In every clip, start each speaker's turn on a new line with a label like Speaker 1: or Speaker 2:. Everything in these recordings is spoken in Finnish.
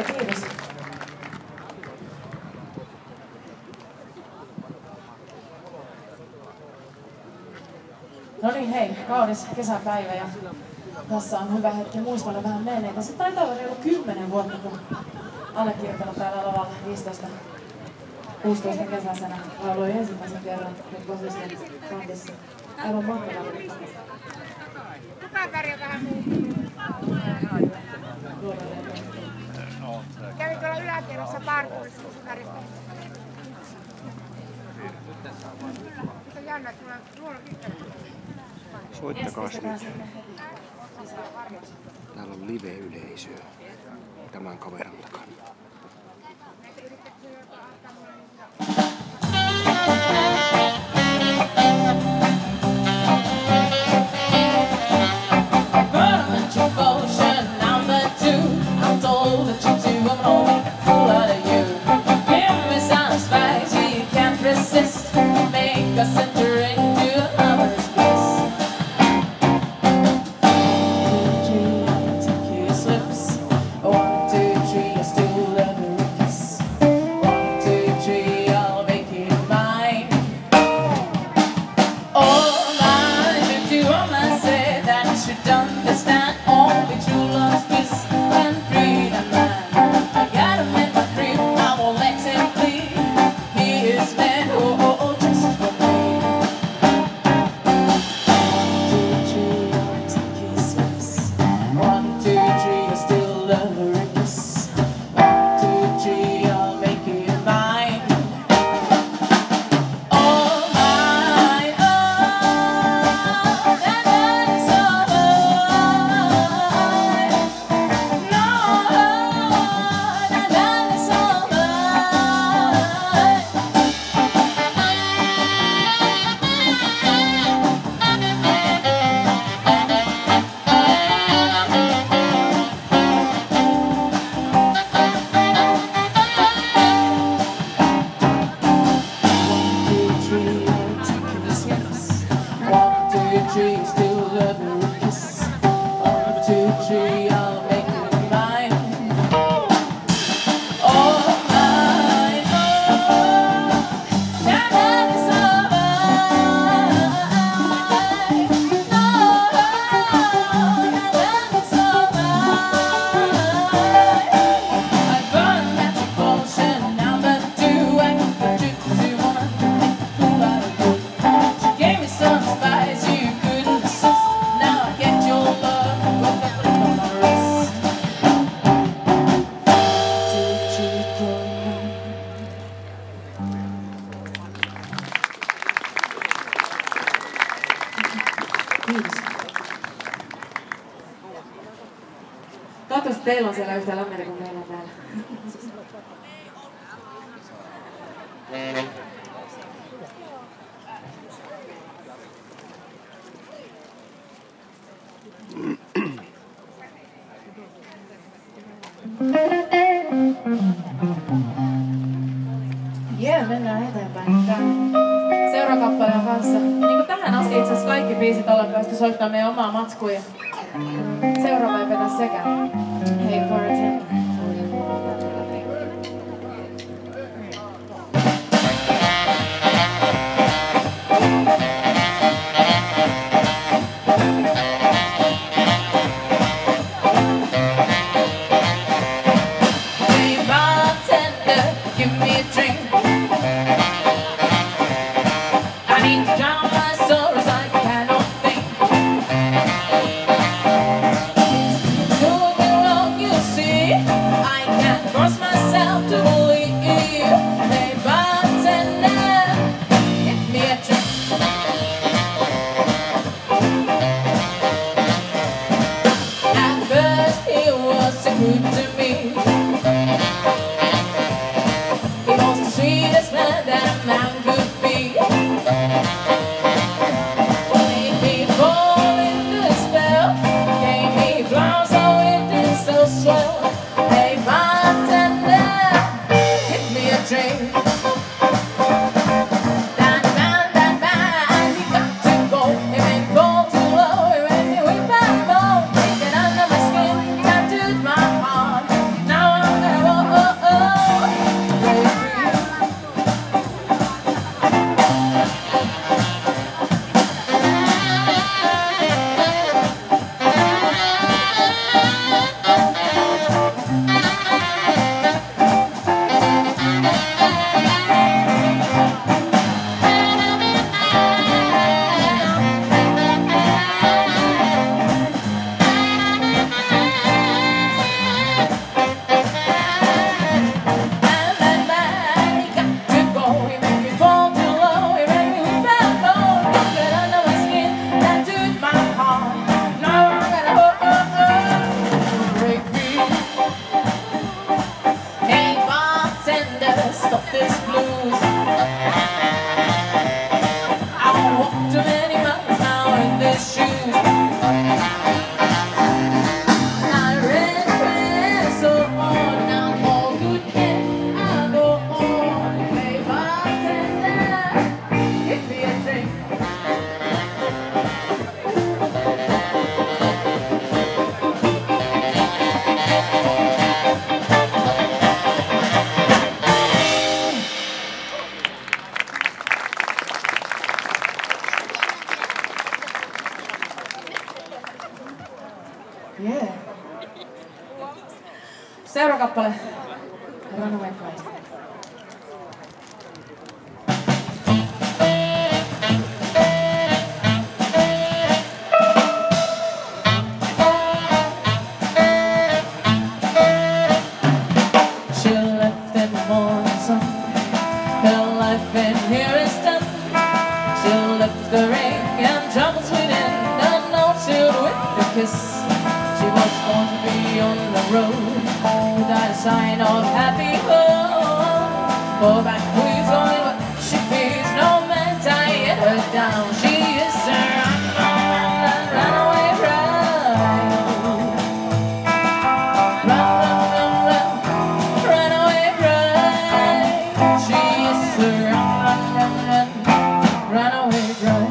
Speaker 1: kiitos. No niin, hei, kaunis kesäpäivä ja tässä on hyvä hetki muistella vähän menneitä. Se taitaa olla reilu 10 vuotta, kun allekirjoittanut täällä lavalla 16 kesäisenä lauloi ensimmäisen kerran Posisten kantissa. Aivan mahtavaa.
Speaker 2: Kuka tarjoaa vähän kävin tuolla yläkerrassa parkurissa, kun se tarjoaa. Se on jännä, että mulla on
Speaker 3: Soittakaa nyt. Täällä on live-yleisöä tämän kameran takana.
Speaker 1: Toivottavasti teillä on siellä yhtä lämmintä kuin meillä täällä. Jee, mennään eteenpäin. Seuraava kappaleen kanssa. Niin kuin tähän asti itse asiassa kaikki biisit ollaan päästy soittaa meidän omaa matskua. Seuraava ei vedä sekään. Hey bartender.
Speaker 4: My heart.
Speaker 1: Yeah. Seuraava kappale. Runaway Bride. She left in the morning sun. Her life in here is done. She left the ring and troubles within. And now sealed with a kiss. She was born to be on the road without a sign of happy home. For back wheels going what she feels. No man tying her down. She is a runaway bride. Runaway bride. She is a runaway bride.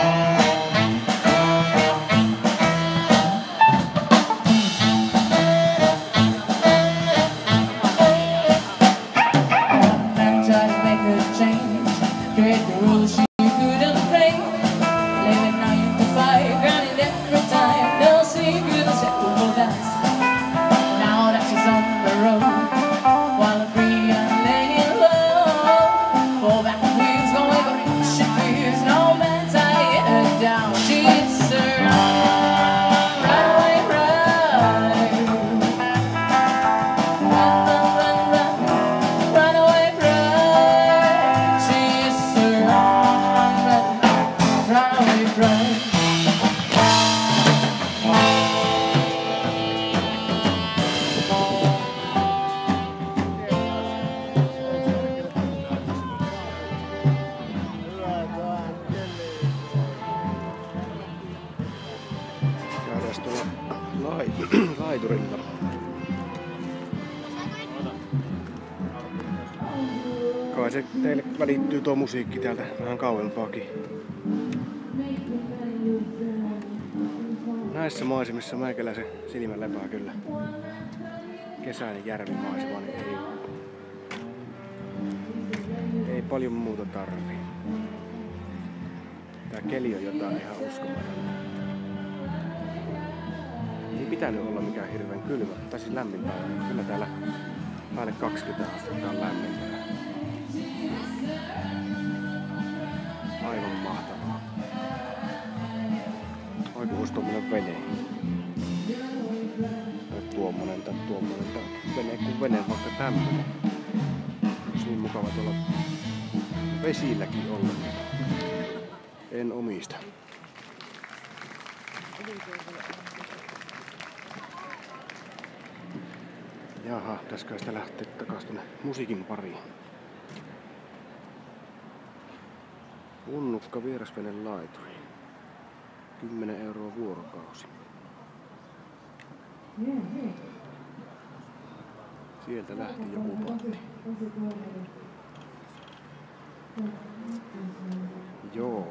Speaker 1: Create the rules she couldn't break. Living 9 to 5, grinding every time. No secret, simple dance. Now that she's on the road, while free and laying low. Four back wheels going, but she feels no man tying her down. She's a runaway bride. Runaway bride. She's a runaway bride.
Speaker 3: Käydään tuolla laiturilla. Kai se teille välittyy tuo musiikki täältä vähän kauempaakin. Näissä maisemissa meikäläisen silmä lepää kyllä. Kesäinen järvimaisema, niin ei paljon muuta tarvii. Tää keli on jotain ihan uskomatonta. Ei pitänyt olla mikään hirveän kylmä, tai siis lämmin päivä. Kyllä täällä päälle 20 astetta on lämmintä. Aivan mahtavaa. Oikein olisi tuommoinen vene. Tuommoinen tai vene kuin vene, vaikka tämmönen. Olisi niin mukava tuolla vesilläkin olla. En omista. Jaha, pitäisikö sitä lähteä takas tuonne musiikin pariin. Unnukka vierasvene laituri. 10 € vuorokausi. Sieltä lähti joku patti. Joo.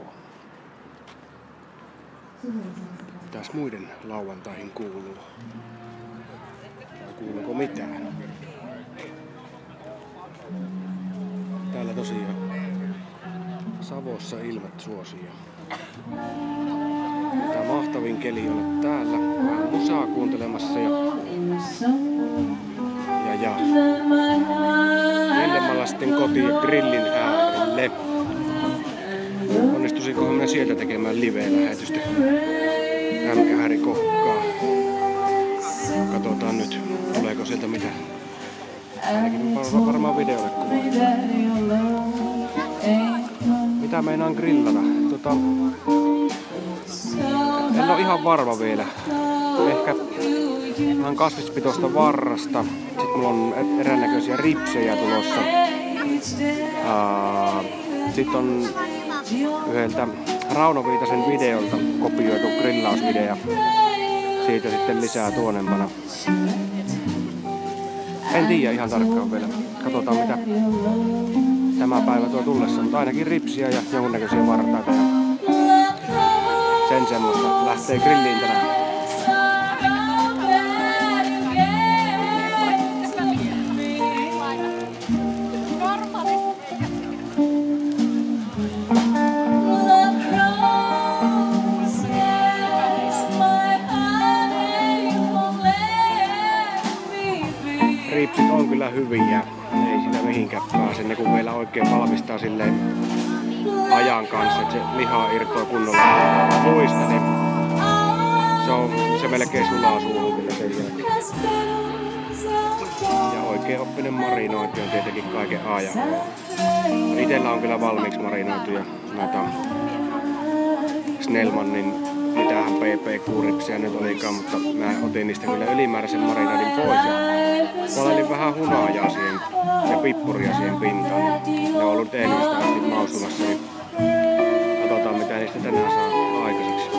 Speaker 3: Mitäs muiden lauantaihin kuuluu? Kuuluuko mitään? Täällä tosiaan Savossa ilmat suosia. Tää mahtavin keli olla täällä. Vähän musaa kuuntelemassa ja Lillemalla sitten kotiin grillin äärelle. Onnistuisinko minä sieltä tekemään live-lähetystä? Hämkähäri kokkaa. Katsotaan nyt, tuleeko sieltä mitä. Ainakin varmaan videolle kuvaa. Mitä meinaan grillata? En ole ihan varma vielä. Ehkä vähän kasvispitoista varrasta. Sitten mulla on eräännäköisiä ripsejä tulossa. Sitten on yhdeltä Rauno Viitasen videolta kopioitu grillausvideo. Siitä sitten lisää tuonempana. En tiedä ihan tarkkaan vielä. Katsotaan mitä tämä päivä tuo tullessa. Mutta ainakin ripsiä ja jonkunnäköisiä vartaita. Sen semmoista lähtee grilliin tänään. ripsit on kyllä hyviä. Ei sitä mihinkään pääse. Ne kun meillä oikein valmistaa silleen ajan kanssa, että se liha irtoaa kunnolla luista, niin se melkein sulaa suuhun kyllä sen jälkeen. Ja oikein oppinen marinointi on tietenkin kaiken A ja O. Itellä on kyllä valmiiksi marinoituja näitä Snellmanin, mitähän PP-kuuripsia nyt olikaan, mutta mä otin niistä kyllä ylimääräisen marinoidin pois ja valelin vähän hunajaa siihen ja pippuria siihen pintaan. Ne on ollut eilistä asti maustumassa, niin katsotaan mitä niistä tänään saa aikaiseksi.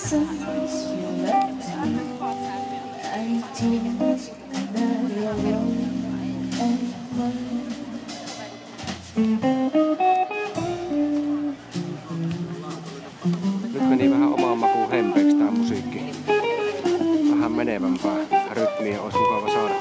Speaker 3: Nyt meni vähän omaan makuun hempeeksi tää musiikki. Vähän menevämpää rytmiä olisi mukava saada.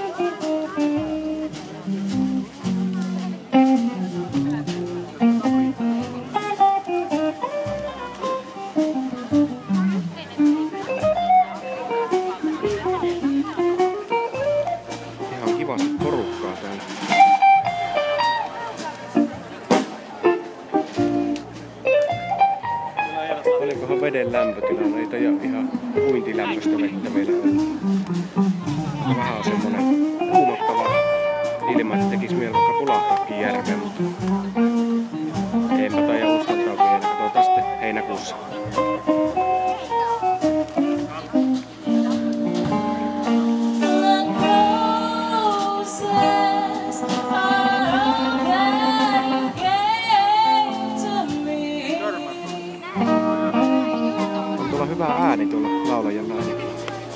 Speaker 3: Ihan kivasti porukkaa täällä. Paljonkohan veden lämpötila? Ei taida ihan uintilämpöistä vettä meillä on. Vähän on semmonen kuumottava ilma, että tekis mieli vaikka pulahtaakin järveen, mutta eipä taida uskaltaa vielä. Katsotaan sitten heinäkuussa. Hyvä ääni tuolla laulajan äänikin.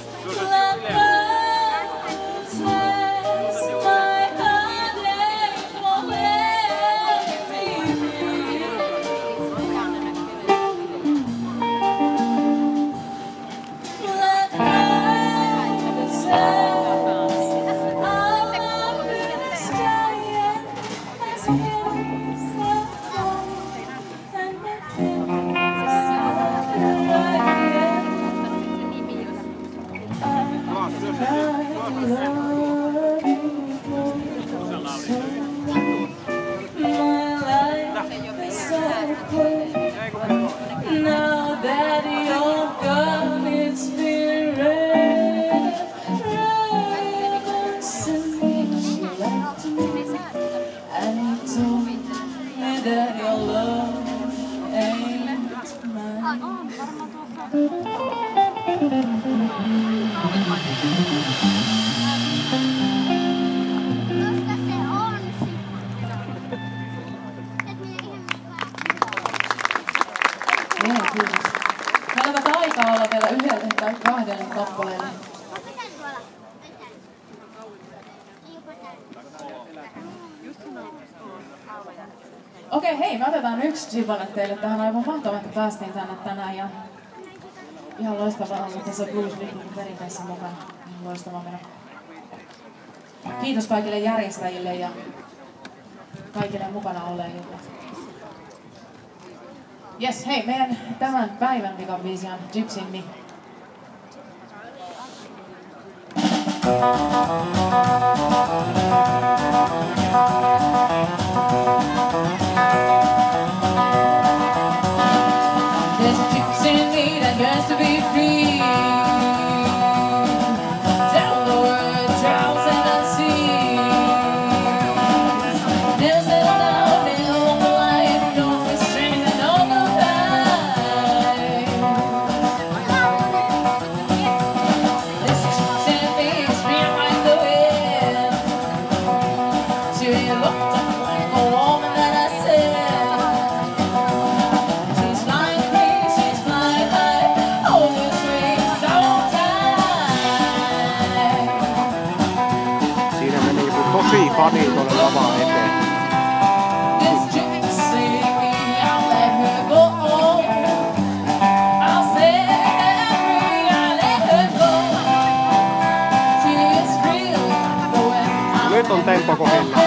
Speaker 1: Meillä on aikaa olla vielä yhdelle tai kahdelle kappaleelle. Okei, hei, me otetaan yksi Gibbone teille tähän. Aivan mahtavaa, että päästiin tänne tänään. Ja ihan loistavaa olla tässä Blues Weekin perinteessä mukana. Loistavaa mennä. Kiitos kaikille järjestäjille ja kaikille mukana olleille. Jes, hei, meidän tämän päivän pikabiisi on Gypsyn Me. There's a gypsy in me that yearns to be free. Down the world, drowns in the sea. Never settle down, never walk a life, no restraint and no goodbye. There's a gypsy in me, it's behind the wheel. She looked up like a woman that I said.
Speaker 3: Tosi fani tuolle lavaan eteen. Nyt on tempo kohdilla.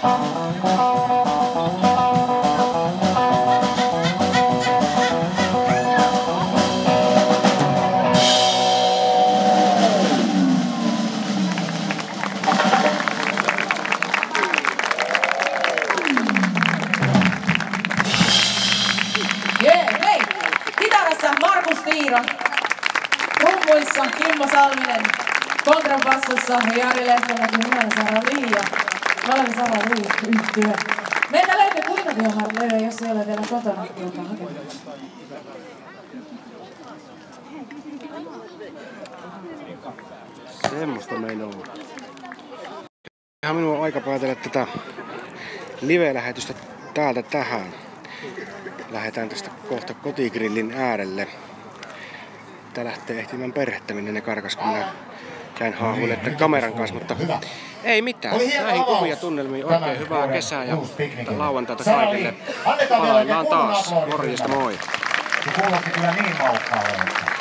Speaker 1: Hei! Kitarassa Markus Tiiro, rummuissa Kimmo Salminen, kontrabassossa Jari Lehtomäki, minä Sara Liia. Mä olen Sara Liia yhtyä. Meiltä löytyy Kuinaviohan-levy, jos ei ole vielä kotona, tulkaa hakemaan.
Speaker 3: Semmosta meillä on. Ihan minun on aika päätellä tätä live-lähetystä täältä tähän. Lähdetään tästä kohta kotigrillin äärelle. Tää lähtee ehtimään perhettä, minne ne karkas, kun minä käyn haahuilemaan kameran kanssa, mutta ei mitään. Näihin kuvia tunnelmiin oikein hyvää kesää ja lauantaita kaikille. Palaillaan taas. Morjesta moi.
Speaker 4: Se kuulosti kyllä niin maukkaalle.